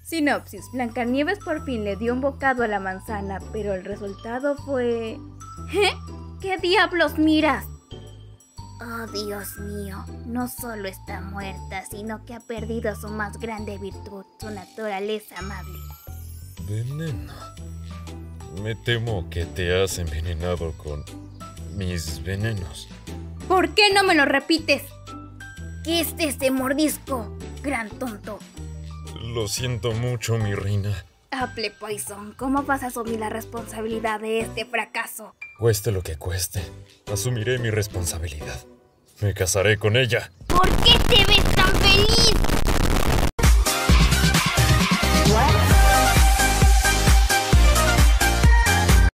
Sinopsis: Blancanieves por fin le dio un bocado a la manzana, pero el resultado fue... ¿Eh? ¿Qué diablos miras? Oh, Dios mío, no solo está muerta, sino que ha perdido su más grande virtud, su naturaleza amable. Veneno. Me temo que te has envenenado con mis venenos. ¿Por qué no me lo repites? ¿Qué es este mordisco, gran tonto? Lo siento mucho, mi reina. Apple Poison, ¿cómo vas a asumir la responsabilidad de este fracaso? Cueste lo que cueste, asumiré mi responsabilidad. Me casaré con ella. ¿Por qué te ves tan feliz?